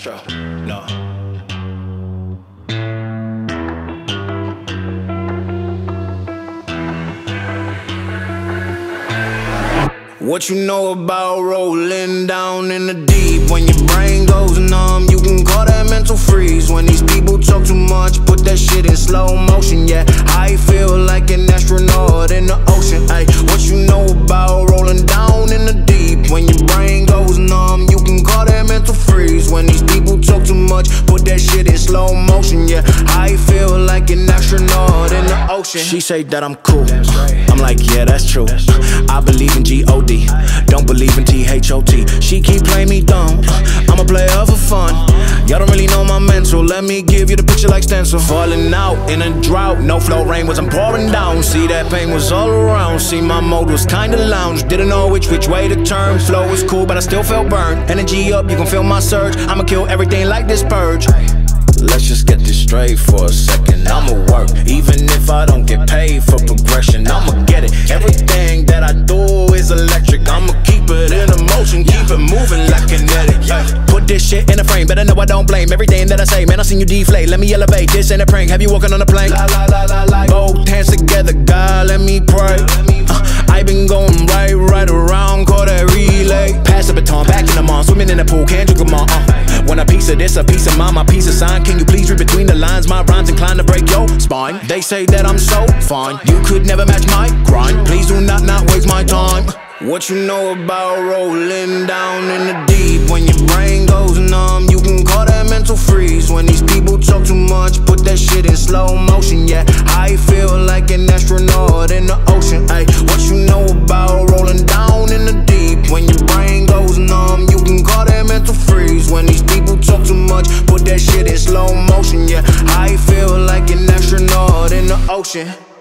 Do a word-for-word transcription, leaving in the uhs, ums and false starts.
Astro, no. What you know about rolling down in the deep? When your brain goes numb, you can call that mental freeze. When these people talk too much, put that shit in slow motion. Yeah, I feel like an astronaut in the ocean. Ay, what you know about rolling down in the deep? When your brain goes numb, you can call that mental freeze. When these people talk too much, put that shit in slow motion. Yeah, I feel like an astronaut in the ocean. She say that I'm cool, I'm like, yeah, that's true. I believe in G O D, don't believe in T H O T. She keep playing me dumb, I'm a player for fun. Y'all don't really know my mental, let me give you the picture like stencil. Falling out in a drought, no flow rain wasn't pouring down. See, that pain was all around, see, my mode was kinda lounge. Didn't know which which way to turn, flow was cool but I still felt burned. Energy up, you can feel my surge, I'ma kill everything like this purge. Let's just get this straight for a second. I'ma work, even if I don't get paid for progression. I'ma get it, everything that I do is electric. I'ma keep it in motion, keep it moving like kinetic. Put this shit in a frame, better know I don't blame everything that I say. Man, I seen you deflate, let me elevate. This ain't a prank, have you walking on a plane? La, la, la, la, la. Both hands together, God, let me pray. uh, I been going right, right around, call that relay. Pass the baton, back in the mall, swimming in the pool, can't drink them all. uh. Want a piece of this, a piece of mine, my piece of sign. Can you please read between the lines? My rhymes inclined to break your spine. They say that I'm so fine, you could never match my grind. Please do not not waste my time. What you know about rolling down in the deep? When your brain goes numb, you can call that mental freeze. When these people talk too much, put that shit in slow motion. Yeah, I feel like an astronaut in the ocean. Ay, what you know about rolling down in the deep? When your brain goes numb, you can call that mental freeze. When these people talk too much, put that shit in slow motion. Yeah, I feel like an astronaut in the ocean.